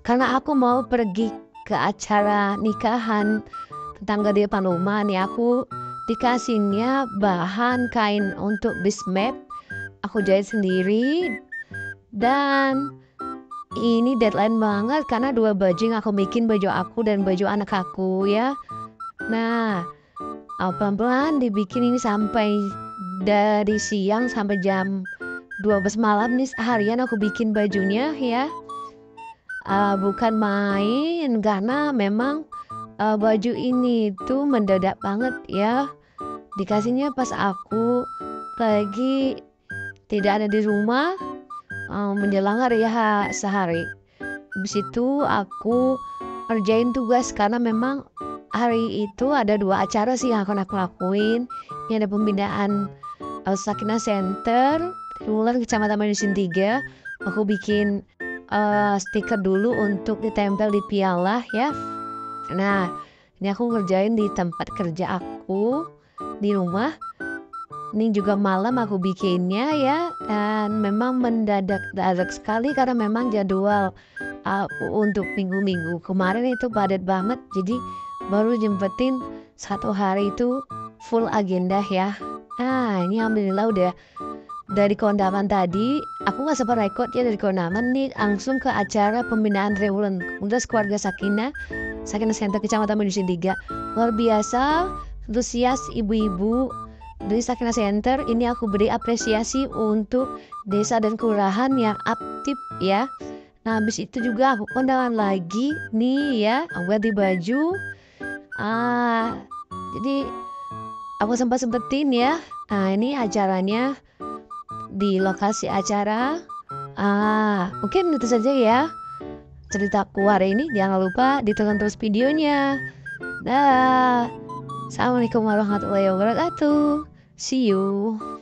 karena aku mau pergi ke acara nikahan tetangga di depan rumah nih, aku dikasihnya bahan kain untuk bismep, aku jahit sendiri. Dan ini deadline banget karena 2 baju yang aku bikin, baju aku dan baju anak aku ya. Nah, pelan-pelan dibikin ini sampai dari siang sampai jam 12 malam nih, seharian aku bikin bajunya ya. Bukan main karena memang baju ini tuh mendadak banget ya. Dikasihnya pas aku lagi tidak ada di rumah, menjelang hari sehari. Habis itu aku kerjain tugas karena memang hari itu ada 2 acara sih yang akan aku lakuin. Ini ada pembinaan Sakinah Center di Wulan Kecamatan Menusin 3. Aku bikin stiker dulu untuk ditempel di piala ya. Nah, ini aku ngerjain di tempat kerja aku di rumah. Ini juga malam aku bikinnya ya, dan memang mendadak sekali karena memang jadwal untuk minggu-minggu kemarin itu padat banget, jadi baru jempetin 1 hari itu full agenda ya. Nah, ini alhamdulillah udah dari kondangan tadi, aku nggak sempat record ya dari kondangan nih, langsung ke acara pembinaan Rewulan Komunitas Keluarga Sakinah Center Kecamatan Menusin 3. Luar biasa, antusias ibu-ibu dari Sakinah Center. Ini aku beri apresiasi untuk desa dan kelurahan yang aktif ya. Nah, habis itu juga aku kondangan lagi nih ya, aku ganti baju. Jadi aku sempetin ya. Nah, ini acaranya di lokasi acara. Mungkin itu saja ya ceritaku hari ini. Jangan lupa ditonton terus videonya. Dah. Assalamualaikum warahmatullahi wabarakatuh. See you.